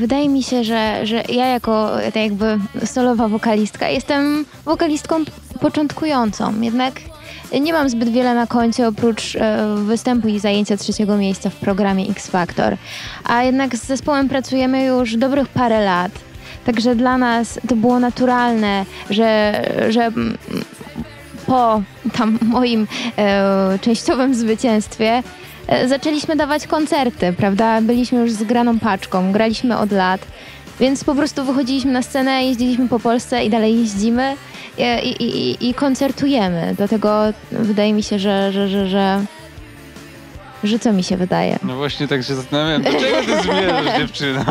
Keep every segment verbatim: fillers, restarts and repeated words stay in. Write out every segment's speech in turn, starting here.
wydaje mi się, że, że ja jako tak jakby solowa wokalistka jestem wokalistką początkującą, jednak nie mam zbyt wiele na koncie oprócz e, występu i zajęcia trzeciego miejsca w programie X Factor, a jednak z zespołem pracujemy już dobrych parę lat, także dla nas to było naturalne, że, że po tam moim e, częściowym zwycięstwie e, zaczęliśmy dawać koncerty, prawda? Byliśmy już zgraną paczką, graliśmy od lat, więc po prostu wychodziliśmy na scenę, jeździliśmy po Polsce i dalej jeździmy i, i, i, i koncertujemy. Dlatego wydaje mi się, że, że, że, że, że co mi się wydaje? No właśnie tak się zastanawiam, do czego ty zmierzasz, dziewczyno?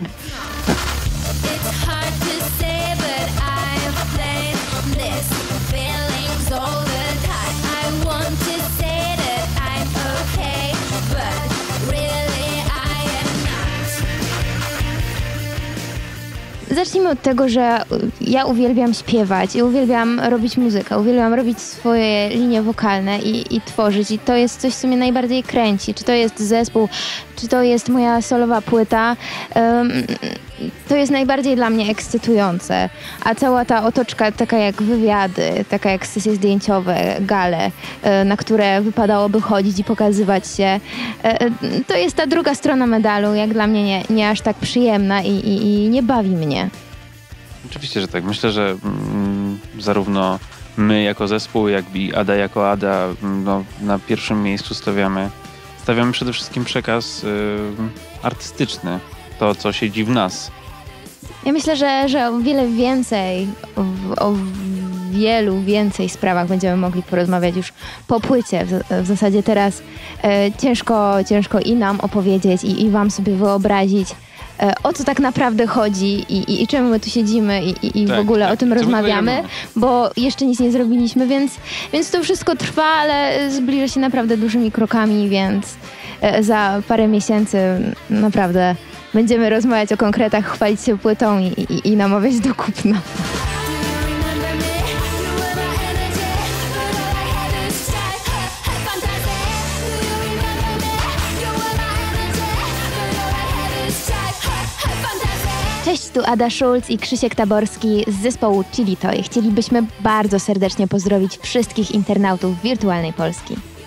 Zacznijmy od tego, że ja uwielbiam śpiewać i uwielbiam robić muzykę, uwielbiam robić swoje linie wokalne i, i tworzyć i to jest coś, co mnie najbardziej kręci. Czy to jest zespół, czy to jest moja solowa płyta, um, to jest najbardziej dla mnie ekscytujące. A cała ta otoczka, taka jak wywiady, taka jak sesje zdjęciowe, gale, na które wypadałoby chodzić i pokazywać się, to jest ta druga strona medalu, jak dla mnie nie, nie aż tak przyjemna i, i, i nie bawi mnie. Oczywiście, że tak. Myślę, że mm, zarówno my jako zespół, jak i Ada jako Ada no, na pierwszym miejscu stawiamy, stawiamy przede wszystkim przekaz y, artystyczny. To, co siedzi w nas. Ja myślę, że, że o wiele więcej, o, o wielu więcej sprawach będziemy mogli porozmawiać już po płycie. W, w zasadzie teraz e, ciężko, ciężko i nam opowiedzieć, i, i wam sobie wyobrazić, e, o co tak naprawdę chodzi i, i, i czemu my tu siedzimy i, i, i tak, w ogóle tak, o tym rozmawiamy, bo jeszcze nic nie zrobiliśmy, więc, więc to wszystko trwa, ale zbliża się naprawdę dużymi krokami, więc e, za parę miesięcy naprawdę będziemy rozmawiać o konkretach, chwalić się płytą i, i, i namawiać do kupna. Cześć, tu Ada Schulz i Krzysiek Taborski z zespołu Chili Toy. Chcielibyśmy bardzo serdecznie pozdrowić wszystkich internautów Wirtualnej Polski.